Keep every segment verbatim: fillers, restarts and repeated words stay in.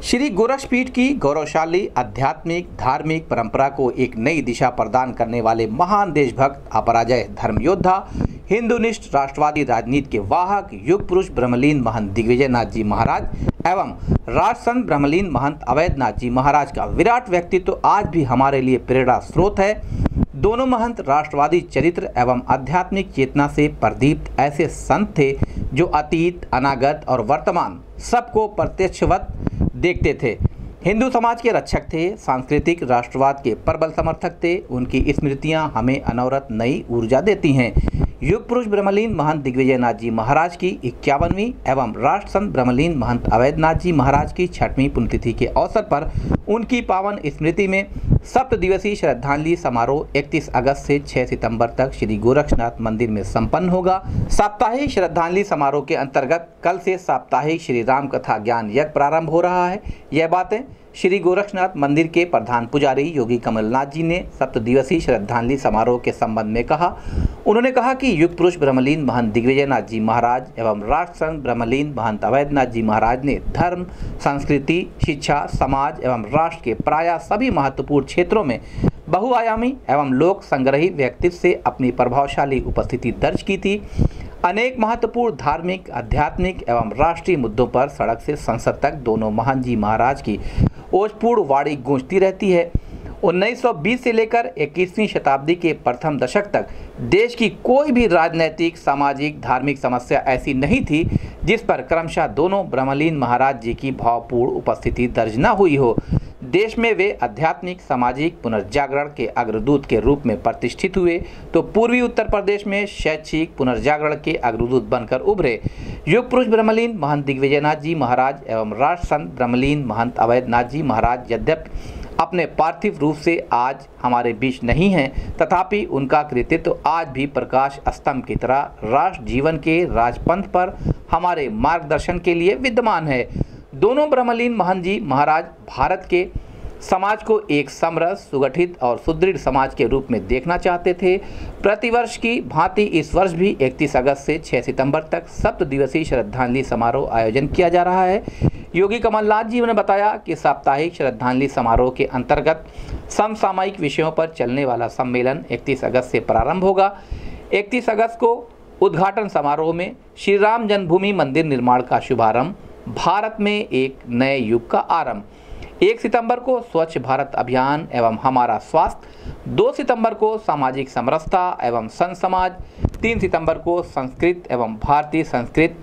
श्री गोरक्षपीठ की गौरवशाली आध्यात्मिक धार्मिक परंपरा को एक नई दिशा प्रदान करने वाले महान देशभक्त अपराजय धर्म योद्धा हिंदुनिष्ठ राष्ट्रवादी राजनीति के वाहक युग पुरुष ब्रह्मलीन महंत दिग्विजयनाथ जी महाराज एवं राजसंत ब्रह्मलीन महंत अवैधनाथ जी महाराज का विराट व्यक्तित्व तो आज भी हमारे लिए प्रेरणा स्रोत है। दोनों महंत राष्ट्रवादी चरित्र एवं आध्यात्मिक चेतना से प्रदीप्त ऐसे संत थे जो अतीत, अनागत और वर्तमान सबको प्रत्यक्षवत देखते थे। हिंदू समाज के रक्षक थे, सांस्कृतिक राष्ट्रवाद के प्रबल समर्थक थे। उनकी स्मृतियां हमें अनवरत नई ऊर्जा देती हैं। युग पुरुष ब्रह्मलीन महंत दिग्विजयनाथ जी महाराज की इक्यावनवीं एवं राष्ट्र संत ब्रह्मलीन महंत अवैधनाथ जी महाराज की छठवीं पुण्यतिथि के अवसर पर उनकी पावन स्मृति में सप्त दिवसीय श्रद्धांजलि समारोह इकतीस अगस्त से छह सितंबर तक श्री गोरक्षनाथ मंदिर में संपन्न होगा। साप्ताहिक श्रद्धांजलि समारोह के अंतर्गत कल से साप्ताहिक श्री राम कथा ज्ञान यज्ञ प्रारंभ हो रहा है। यह बातें श्री गोरक्षनाथ मंदिर के प्रधान पुजारी योगी कमलनाथ जी ने सप्त दिवसीय श्रद्धांजलि समारोह के संबंध में कहा। उन्होंने कहा कि युग पुरुष ब्रह्मलीन महंत दिग्विजयनाथ जी महाराज एवं राष्ट्र संत ब्रह्मलीन महंत अवैधनाथ जी महाराज ने धर्म, संस्कृति, शिक्षा, समाज एवं राष्ट्र के प्रायः सभी महत्वपूर्ण क्षेत्रों में बहुआयामी एवं लोक संग्रही व्यक्तित्व से अपनी प्रभावशाली उपस्थिति दर्ज की थी। अनेक महत्वपूर्ण धार्मिक, आध्यात्मिक एवं राष्ट्रीय मुद्दों पर सड़क से संसद तक दोनों महंत जी महाराज की ओजपूर्ण वाणी गूंजती रहती है। उन्नीस सौ बीस से लेकर इक्कीसवीं शताब्दी के प्रथम दशक तक देश की कोई भी राजनैतिक, सामाजिक, धार्मिक समस्या ऐसी नहीं थी जिस पर क्रमशः दोनों ब्रह्मलीन महाराज जी की भावपूर्ण उपस्थिति दर्ज न हुई हो। देश में वे आध्यात्मिक, सामाजिक पुनर्जागरण के अग्रदूत के रूप में प्रतिष्ठित हुए तो पूर्वी उत्तर प्रदेश में शैक्षिक पुनर्जागरण के अग्रदूत बनकर उभरे। युग पुरुष ब्रह्मलीन महंत दिग्विजयनाथ जी महाराज एवं राष्ट्र संत ब्रह्मलीन महंत अवैधनाथ जी महाराज यद्यपि अपने पार्थिव रूप से आज हमारे बीच नहीं हैं, तथापि उनका कृतित्व आज भी प्रकाश स्तंभ की तरह राष्ट्र जीवन के राजपंथ पर हमारे मार्गदर्शन के लिए विद्यमान है। दोनों ब्रह्मलीन महंत जी महाराज भारत के समाज को एक समरस, सुगठित और सुदृढ़ समाज के रूप में देखना चाहते थे। प्रतिवर्ष की भांति इस वर्ष भी इकतीस अगस्त से छह सितंबर तक सप्त दिवसीय श्रद्धांजलि समारोह आयोजन किया जा रहा है। योगी कमलनाथ जी ने बताया कि साप्ताहिक श्रद्धांजलि समारोह के अंतर्गत समसामयिक विषयों पर चलने वाला सम्मेलन इकतीस अगस्त से प्रारंभ होगा। इकतीस अगस्त को उद्घाटन समारोह में श्री राम जन्मभूमि मंदिर निर्माण का शुभारंभ, भारत में एक नए युग का आरंभ। एक सितंबर को स्वच्छ भारत अभियान एवं हमारा स्वास्थ्य, दो सितंबर को सामाजिक समरसता एवं संत समाज, तीन सितंबर को संस्कृत एवं भारतीय संस्कृत,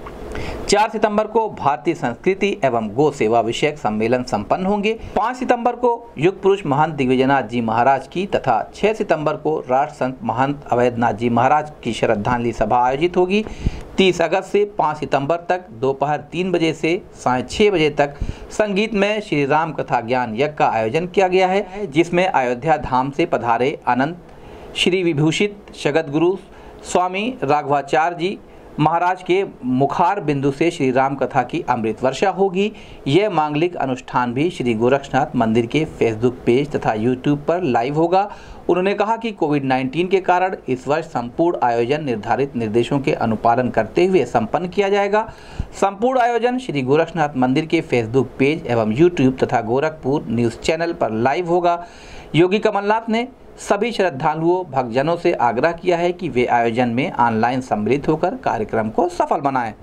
चार सितंबर को भारतीय संस्कृति एवं गो सेवा विषयक सम्मेलन संपन्न होंगे। पाँच सितंबर को युग पुरुष महंत दिग्विजयनाथ जी महाराज की तथा छह सितंबर को राष्ट्र संत महंत अवैधनाथ जी महाराज की श्रद्धांजलि सभा आयोजित होगी। तीस अगस्त से पाँच सितंबर तक दोपहर तीन बजे से साढ़े छः बजे तक संगीत में श्री राम कथा ज्ञान यज्ञ का आयोजन किया गया है, जिसमें अयोध्या धाम से पधारे अनंत श्री विभूषित जगतगुरु स्वामी राघवाचार्य जी महाराज के मुखार बिंदु से श्री राम कथा की अमृत वर्षा होगी। यह मांगलिक अनुष्ठान भी श्री गोरक्षनाथ मंदिर के फेसबुक पेज तथा यूट्यूब पर लाइव होगा। उन्होंने कहा कि कोविड उन्नीस के कारण इस वर्ष संपूर्ण आयोजन निर्धारित निर्देशों के अनुपालन करते हुए संपन्न किया जाएगा। संपूर्ण आयोजन श्री गोरक्षनाथ मंदिर के फेसबुक पेज एवं यूट्यूब तथा गोरखपुर न्यूज चैनल पर लाइव होगा। योगी कमलनाथ ने सभी श्रद्धालुओं भक्तजनों से आग्रह किया है कि वे आयोजन में ऑनलाइन सम्मिलित होकर कार्यक्रम को सफल बनाएं।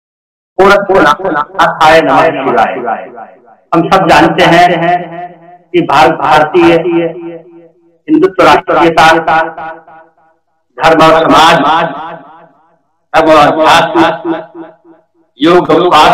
हम सब जानते हैं कि भारत भारतीय हिंदुत्व राष्ट्रीयता, धर्म और समाज, धर्म और अध्यात्म, योग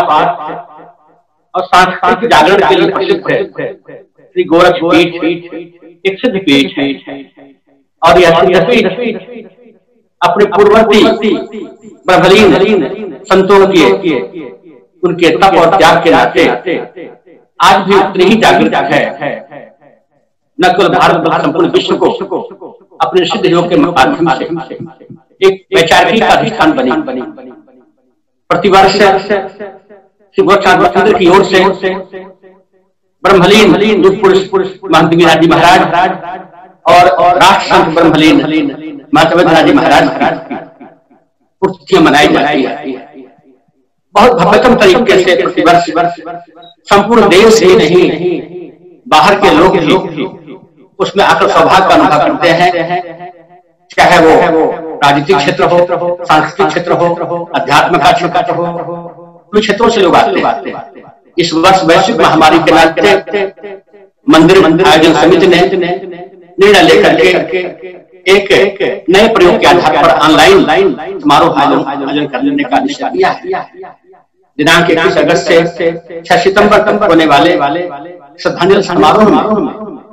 और सांस्कृतिक जागरण के लिए प्रसिद्ध है। श्री गोरक्षपीठ एक सिद्ध पीठ है और यह सिद्धपीठ अपने पूर्ववर्ती ब्रह्मलीन संतों के उनके तप और त्याग के नाते आज भी उतनी ही जागृत है। न केवल भारत बल्कि संपूर्ण विश्व को अपने सिद्ध योग के माध्यम से एक वैचारिक अधिष्ठान बनी। प्रतिवर्ष श्री गोरक्षनाथ मंदिर की ओर से ब्रह्मलीन युग पुरुष महंत दिग्विजयनाथ जी महाराज और राष्ट्र संत ब्रह्मलीन महंत अवैधनाथ जी महाराज की पुण्यतिथि मनाई जाती है। बहुत भव्यतम तरीके से प्रतिवर्ष संपूर्ण देश ही नहीं बाहर के लोग भी उसमें आकर सौभाग्य का अनुभव करते हैं, चाहे वो राजनीतिक क्षेत्र हो, सांस्कृतिक क्षेत्र हो, अध्यात्म का क्षेत्र हो, कुछ क्षेत्रों से लोग आते हैं। इस वर्ष वैश्विक महामारी के नाते मंदिर आयोजन समिति ने निर्णय लेकर के एक नए प्रयोग के आधार पर ऑनलाइन समारोह आयोजन करने का निश्चय किया है। दिनांक इक्कीस अगस्त से छह सितंबर तक होने वाले श्रद्धांजलि समारोह में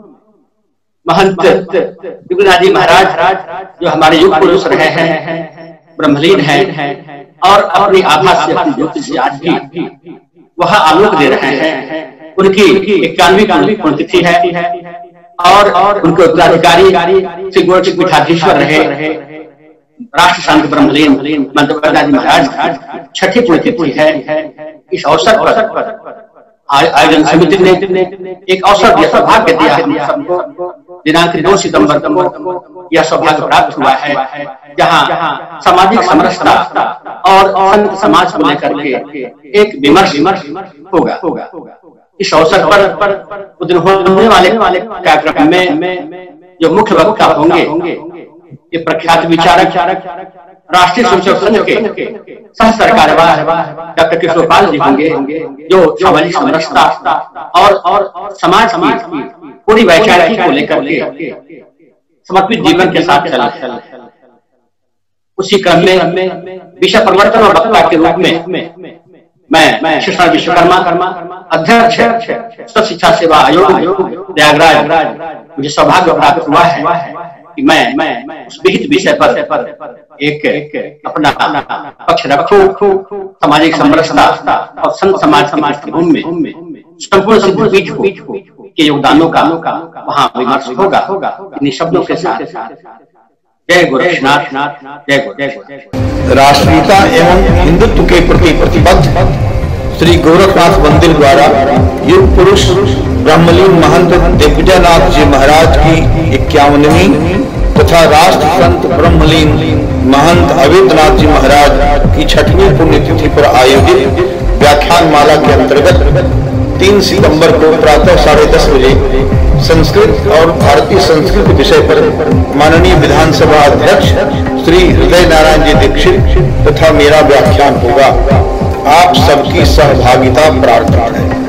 महंत युगनाथ जी महाराज जो हमारे युग पुरुष रहे हैं, ब्रह्मलीन हैं और अपनी आभा से अपनी ज्योति से आज भी वह आलोक दे रहे हैं। उनकी इक्यानवी पुण्यतिथि है और उनके उत्तराधिकारी श्री गोरख पीठाधीश्वर रहे राष्ट्र संत ब्रह्मलीन महंत युगनाथ जी महाराज छठी पुण्यतिथि है। इस अवसर पर आयोजन समिति ने एक अवसर दिया, सौभाग्य दिया हम सबको। दिनांक दो सितंबर को यह सौभाग्य प्राप्त हुआ है जहां सामाजिक समरसता और संत समाज को लेकर के एक विमर्श होगा। इस अवसर पर उस दिन होने वाले कार्यक्रम में जो मुख्य वक्ता होंगे ये प्रख्यात विचारक राष्ट्रीय स्वयंसेवक संघ के सह सरकारवाह डॉक्टर कृष्णपाल जी होंगे, जो सामाजिक समरसता और और समाज की पूरी वैचारिक को लेकर के समर्पित जीवन के साथ चला। उसी क्रम में विषय परिवर्तन और वक्ता के रूप में मैं कृष्णा विश्वकर्मा अध्यक्ष स्व शिक्षा सेवा आयोग प्रयागराज मुझे सौभाग्य प्राप्त हुआ है कि मैं मैं उस विहित विषय पर एक अपना पक्ष रखूं। सामाजिक समरसता और संत समाज समाज की भूमि में संपूर्ण सिद्धपीठ के योगदानों का वहाँ विमर्श होगा इन शब्दों के साथ। जय गोरक्षनाथ, जय गोरक्षनाथ। राष्ट्रीयता एवं हिंदुत्व के प्रति प्रतिबद्ध श्री गोरखनाथ मंदिर द्वारा युग पुरुष ब्रह्मलीन महंत दिग्विजयनाथ जी महाराज की इक्यावनवीं तथा राष्ट्र संत ब्रह्मलीन महंत अवेद्यनाथ जी महाराज की छठवीं पुण्यतिथि पर आयोजित व्याख्यान माला के अंतर्गत तीन सितंबर को प्रातः साढ़े दस बजे संस्कृत और भारतीय संस्कृत विषय पर माननीय विधानसभा अध्यक्ष श्री हृदय नारायण जी दीक्षित तथा मेरा व्याख्यान होगा। आप सबकी सहभागिता प्रार्थना है।